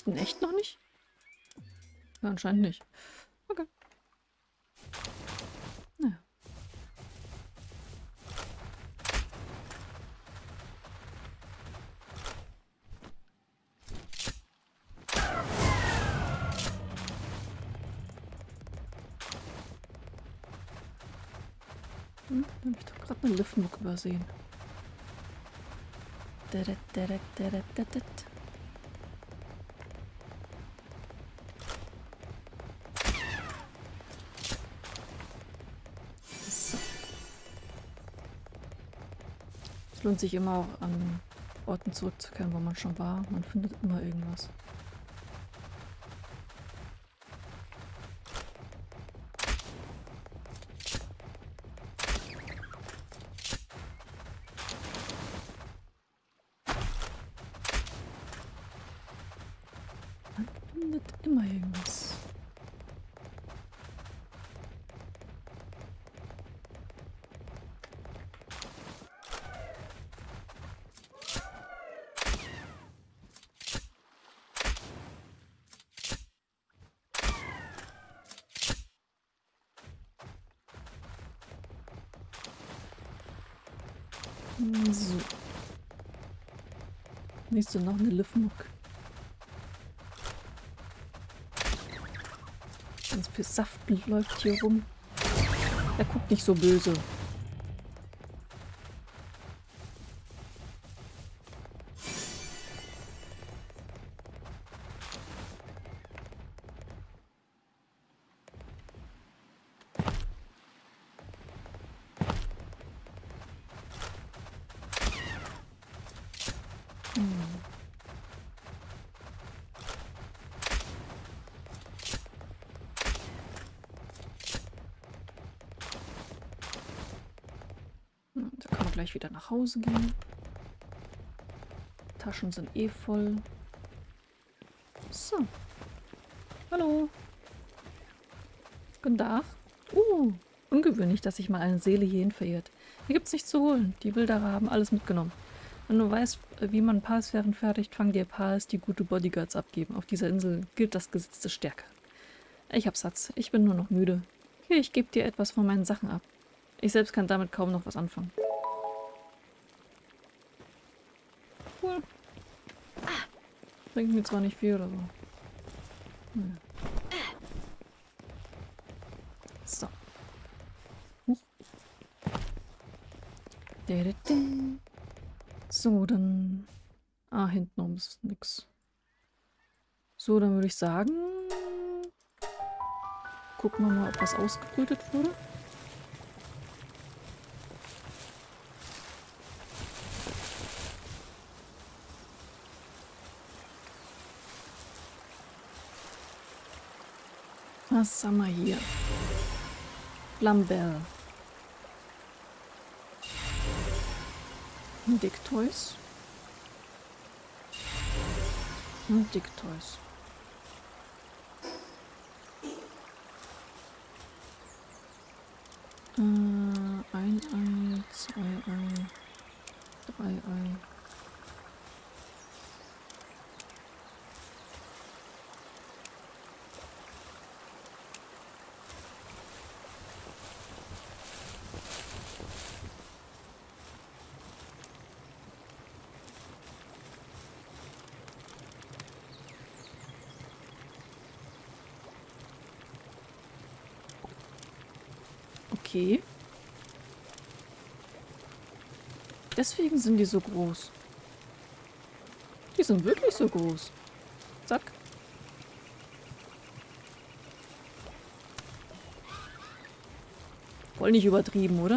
Echt? In echt noch nicht? Ja, anscheinend nicht. Okay. Naja. Da habe ich doch gerade eine Liftmuck übersehen. So. Es lohnt sich immer auch an Orten zurückzukehren, wo man schon war. Man findet immer irgendwas. Man findet immer irgendwas. So. Nächste noch eine Liftmuck. Ganz viel Saft läuft hier rum. Er guckt nicht so böse. Da können wir gleich wieder nach Hause gehen. Taschen sind eh voll. So. Hallo. Guten Tag. Ungewöhnlich, dass sich mal eine Seele hierhin verirrt. Hier gibt's nichts zu holen. Die Wilderer haben alles mitgenommen. Wenn du weißt, wie man Palsphären fertigt, fangen dir Pals, die gute Bodyguards abgeben. Auf dieser Insel gilt das Gesetz der Stärke. Ich hab Satz. Ich bin nur noch müde. Hier, ich gebe dir etwas von meinen Sachen ab. Ich selbst kann damit kaum noch was anfangen. Cool. Bringt mir zwar nicht viel oder so. Hm. So. So, dann... Ah, hintenrum ist nix. So, dann würde ich sagen... Gucken wir mal, ob was ausgebrütet wurde. Was haben wir hier? Lambert. Dictoys. Und Dictoys. Ein Ei, zwei Ei, drei Ei. Okay. Deswegen sind die so groß. Die sind wirklich so groß. Zack. Voll nicht übertrieben, oder?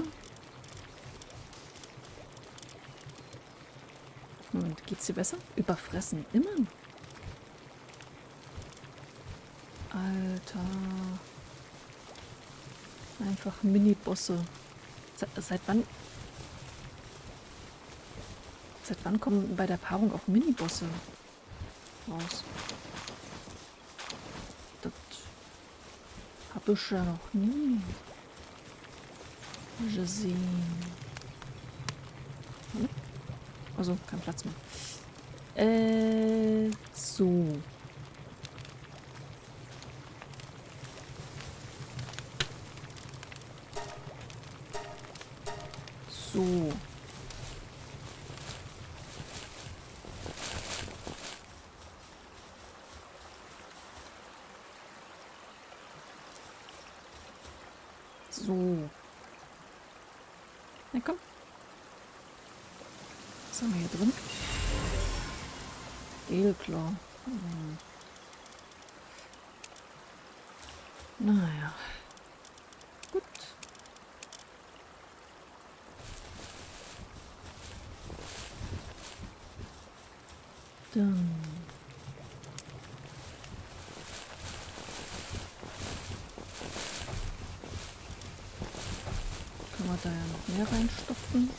Moment, geht's dir besser? Überfressen. Immer noch. Alter. Einfach Mini-Bosse. Seit wann... Seit wann kommen bei der Paarung auch Mini-Bosse raus? Das habe ich ja noch nie gesehen. Also, kein Platz mehr. So. So. So. Na komm. Was haben wir hier drin? Edelklau. Naja. Gut. Dann. Können wir da ja noch mehr reinstopfen.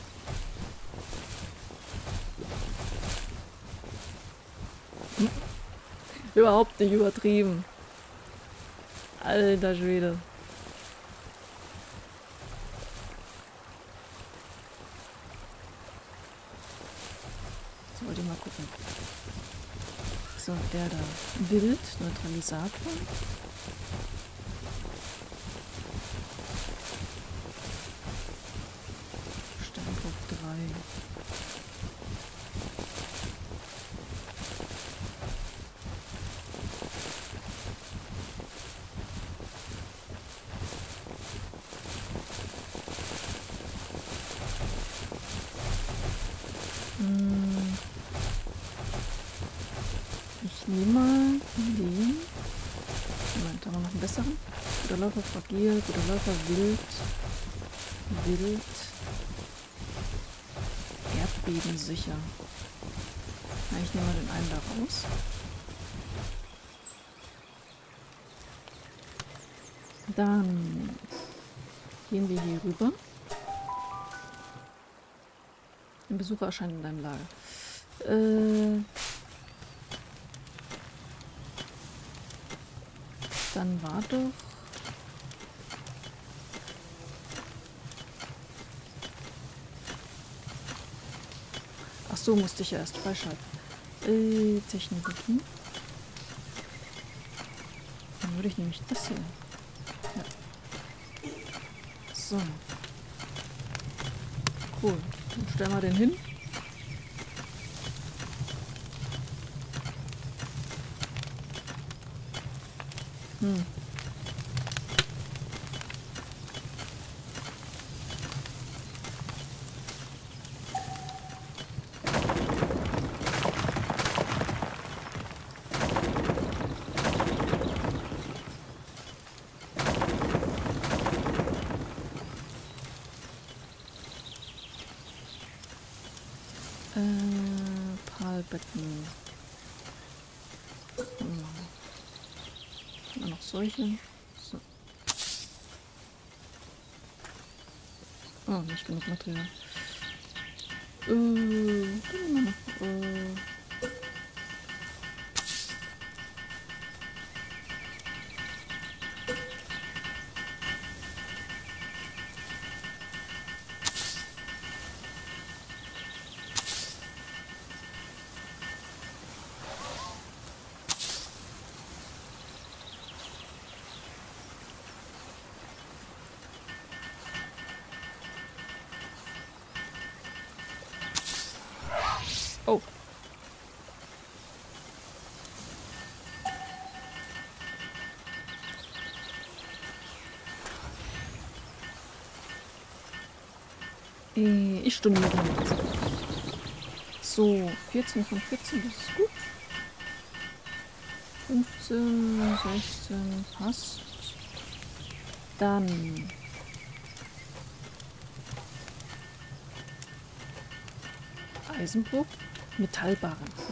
Überhaupt nicht übertrieben. Alter Schwede. Jetzt wollte ich mal gucken. So, der da. Bild, Neutralisator. Steindruck 3. Ich nehme mal den. Moment, haben wir noch einen besseren? Guter Läufer fragil, guter Läufer wild. Wild. Erdbeben sicher. Na, ich nehme mal den einen da raus. Dann gehen wir hier rüber. Ein Besucher erscheint in deinem Lager. Dann war doch... Ach so, musste ich ja erst freischalten. Technologie. Dann würde ich nämlich das hier... Ja. So. Cool. Dann stellen wir den hin. Prallbetten. Noch solche. So. Oh, nicht genug Material. Dann noch, oh. Ich storniere jetzt. So, 14 von 14, das ist gut. 15, 16, passt. Dann... Eisenbruch, Metallbarren.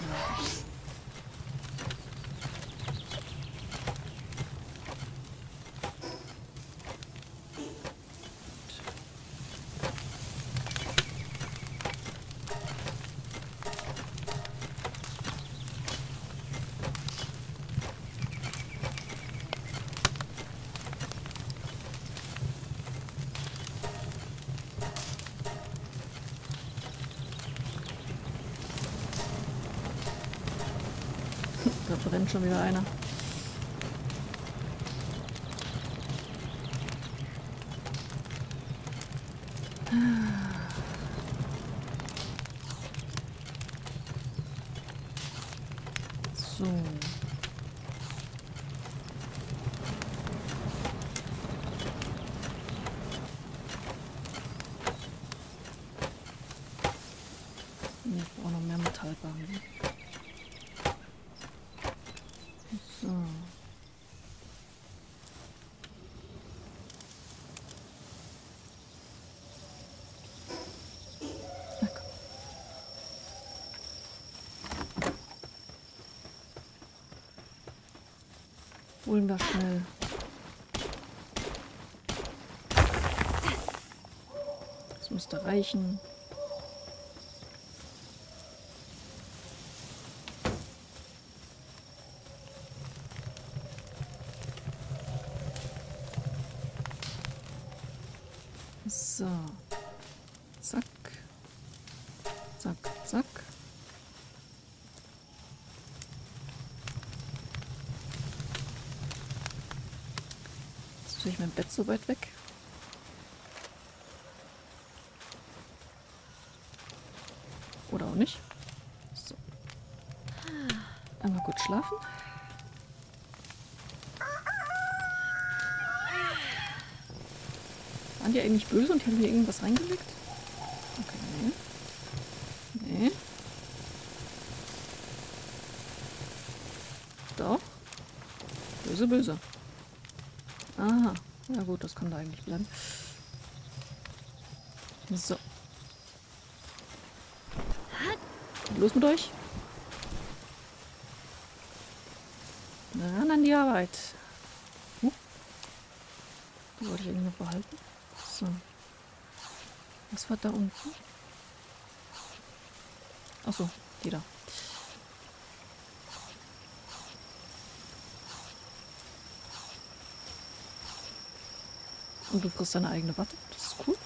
Da brennt schon wieder einer. So. Ich brauche noch mehr Metallbahnen. So. Na komm. Holen wir schnell. Das müsste reichen. So. Zack. Zack, zack. Jetzt tue ich mein Bett so weit weg. Oder auch nicht. So. Einmal gut schlafen. Waren die eigentlich böse und haben hier irgendwas reingelegt? Okay, nee. Nee. Doch. Böse, böse. Aha. Ja gut, das kann da eigentlich bleiben. So. Los mit euch. Ran an die Arbeit. Die wollte ich irgendwie noch behalten. So. Was war da unten? Achso, die da. Und du frisst deine eigene Watte. Das ist cool.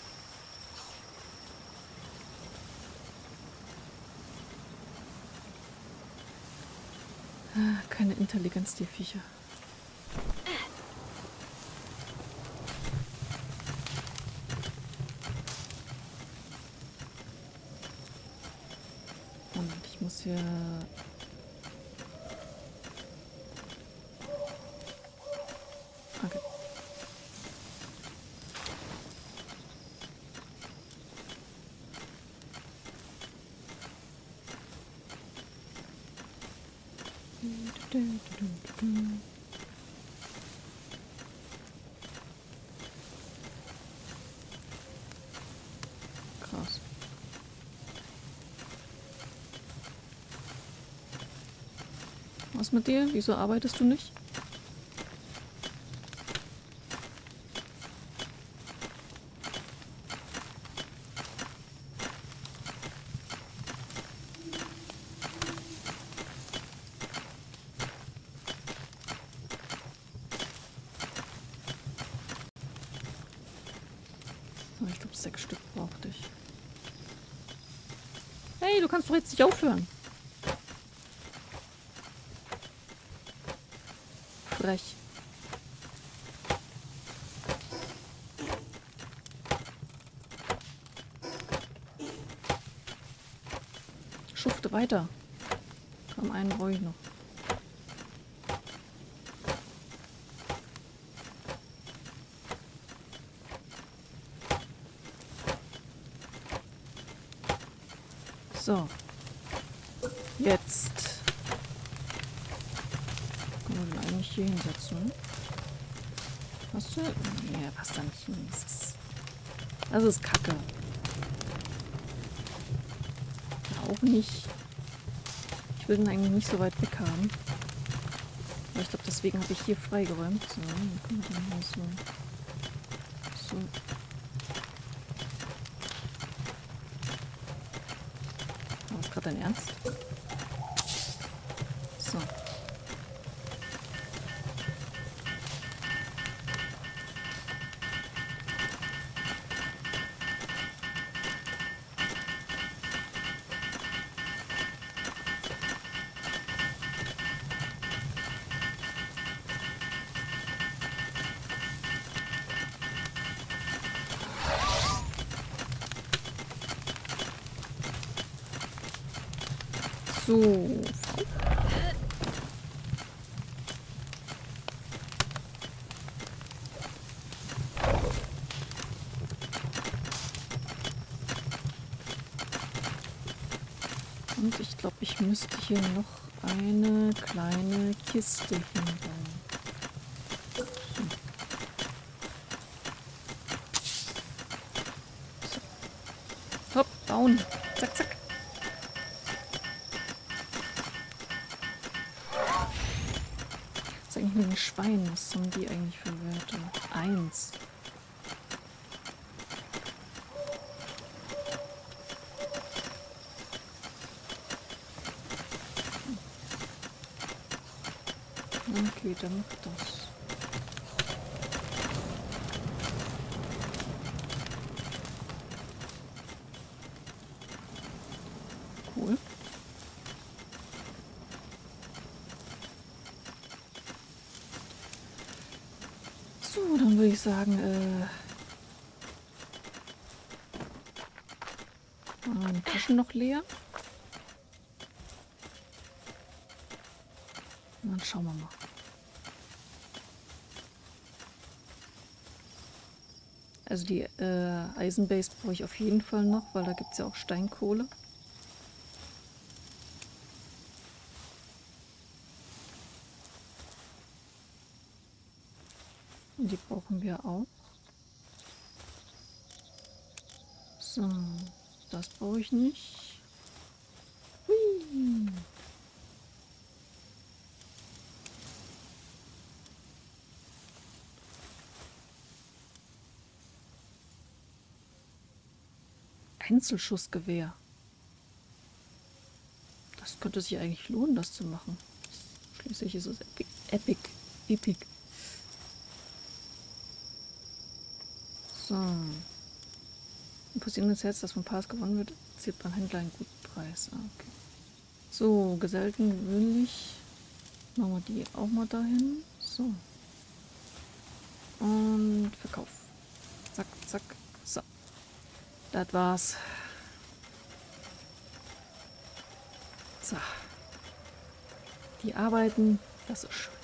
Keine Intelligenz, die Viecher. Und ich muss hier... Okay. Krass. Was mit dir? Wieso arbeitest du nicht? Ich glaube, 6 Stück brauchte ich. Hey, du kannst doch jetzt nicht aufhören. Frech. Schufte weiter. Komm, einen brauche ich noch. So. Jetzt. Kann man den eigentlich hier hinsetzen? Hast du? Nee, passt da nicht hin. Das ist Kacke. Auch nicht. Ich will den eigentlich nicht so weit weg haben. Aber ich glaube, deswegen habe ich hier freigeräumt. So, dann können wir den hier so. War das gerade dein Ernst? So. So. Und ich glaube, ich müsste hier noch eine kleine Kiste hinbauen. So. Hopp, bauen. Zack, zack. Das ist eigentlich nur ein Schwein. Was haben die eigentlich für Werte? 1. Okay, dann macht das. Cool. So, dann würde ich sagen, die Taschen noch leer. Und dann schauen wir mal. Also die Eisenbase brauche ich auf jeden Fall noch, weil da gibt es ja auch Steinkohle. Und die brauchen wir auch. So, das brauche ich nicht. Hui. Einzelschussgewehr. Das könnte sich eigentlich lohnen, das zu machen. Schließlich ist es epic. So. Ein posierendes Herz, das vom Pass gewonnen wird, zieht beim Händler einen guten Preis. Okay. So, Gesellten gewöhnlich. Machen wir die auch mal dahin. So. Und Verkauf. Zack, zack. So. Das war's. So. Die arbeiten. Das ist schön.